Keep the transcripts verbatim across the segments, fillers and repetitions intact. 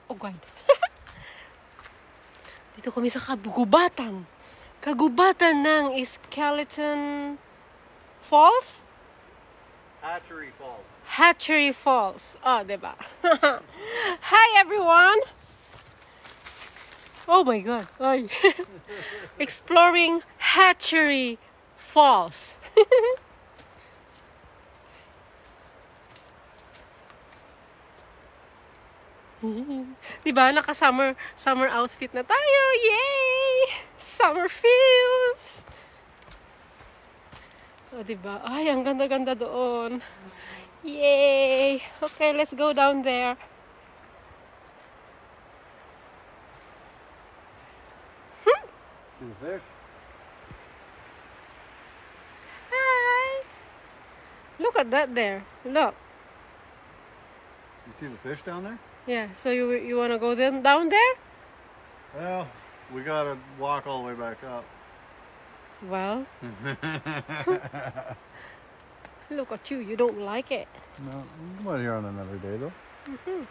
Oh God. Dito kami sa kagubatan. Kagubatan ng Skeleton Falls? Hatchery Falls. Hatchery Falls. Oh, diba? Hi, everyone! Oh my God. Ay. Exploring Hatchery Falls. Diba? Naka-summer summer outfit na tayo. Yay! Summer feels. Oh, diba? Ay, ang ganda-ganda doon. Yay! Okay, let's go down there. Hmm? See the fish? Hi! Look at that there. Look. You see the fish down there? Yeah, so you you want to go then down there? Well, we gotta walk all the way back up. Well, look at you. You don't like it. No, we come out here on another day though. Mm-hmm.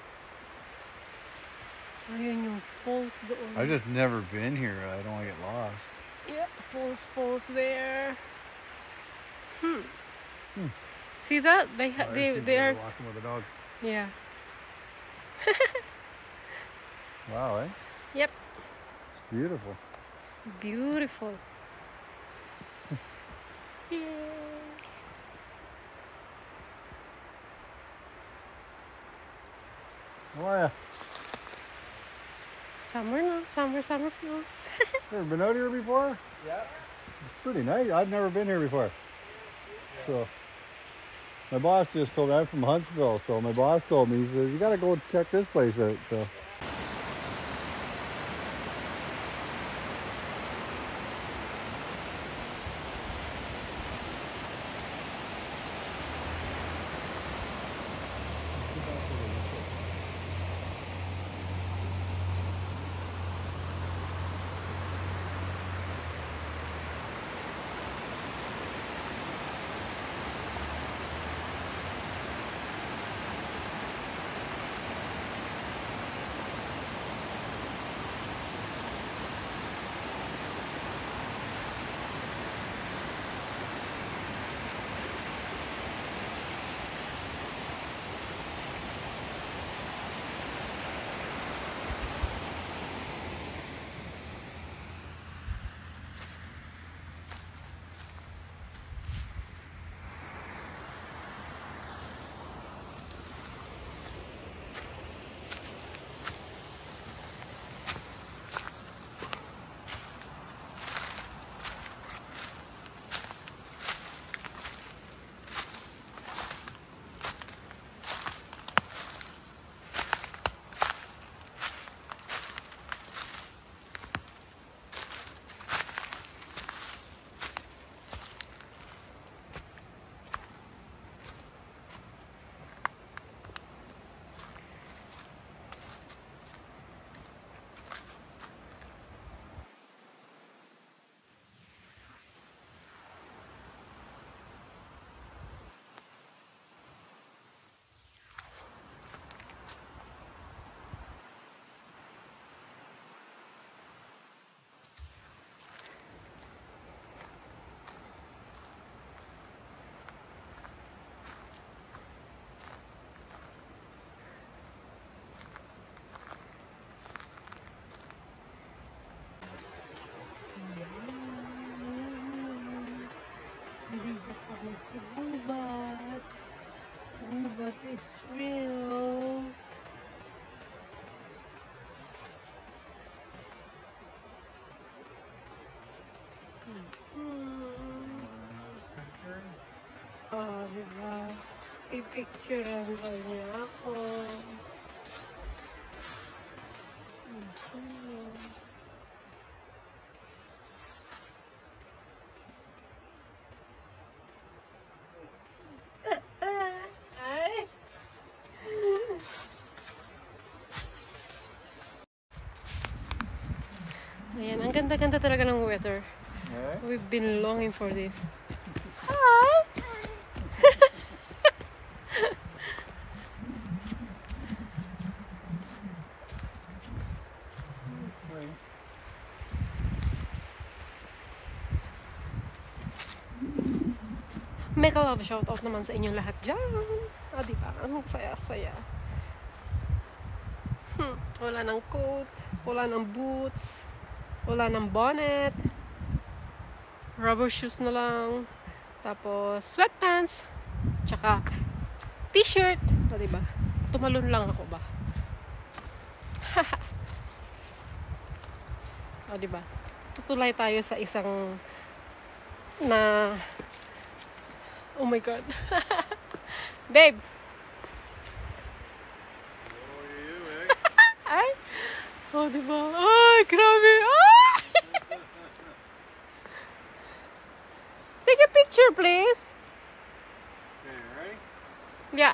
Ayun yung falls doon. I've just never been here. I don't want to get lost. Yeah, falls, falls there. Hmm. Hmm. See that? They ha- Oh, they people they are. walking with a dog. Yeah. Wow, eh? Yep. It's beautiful. Beautiful. Yay. How are ya? Summer now. Summer, summer feels. Ever been out here before? Yeah. It's pretty nice. I've never been here before. So, my boss just told me, I'm from Huntsville, so my boss told me, he says, you gotta go check this place out, so. Gubat. Gubat is real. Oh, diba? I-picturean ba niya ako? Ayan, ang ganda-ganda talaga ng weather. Yeah. We've been longing for this. Hi! Mega love shoutout naman sa inyong lahat dyan. Ah, diba? Ang saya-saya. Hmm. Wala ng coat, wala ng boots, wala ng bonnet, rubber shoes na lang, tapos sweatpants, tsaka t-shirt. Ah, diba? Tumalon lang ako ba? Ah, diba? Tutulay tayo sa isang na oh my god. Babe. Ay. Oh, diba? Ay, grabe. Ah! Take a picture, please. Okay, ready? Yeah.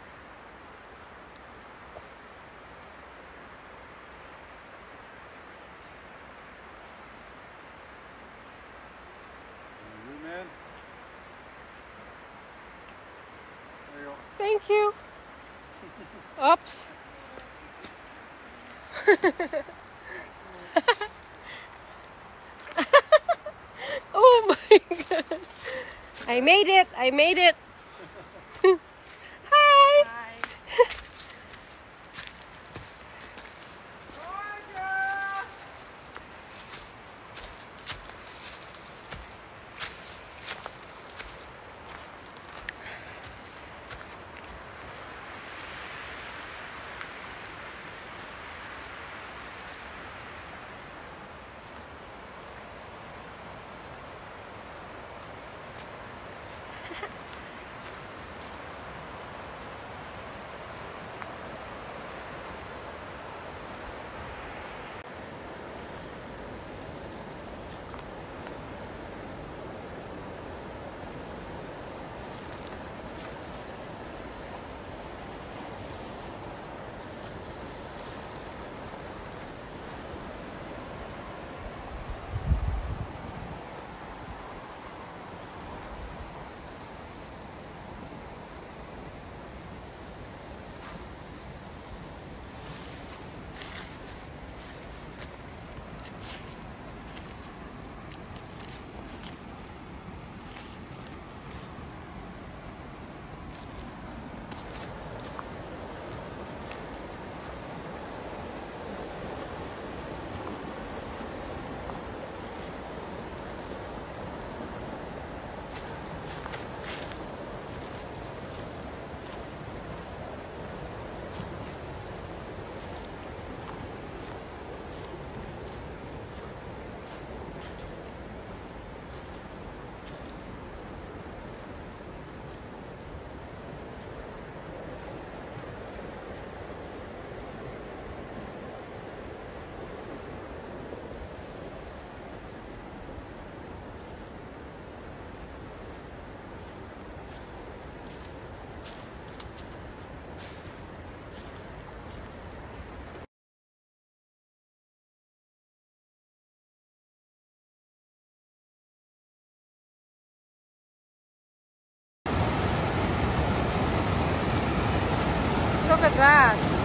Zoom in. There you go. Thank you. Oops. Oh my god. I made it. I made it. Hi. Hi. Look at that.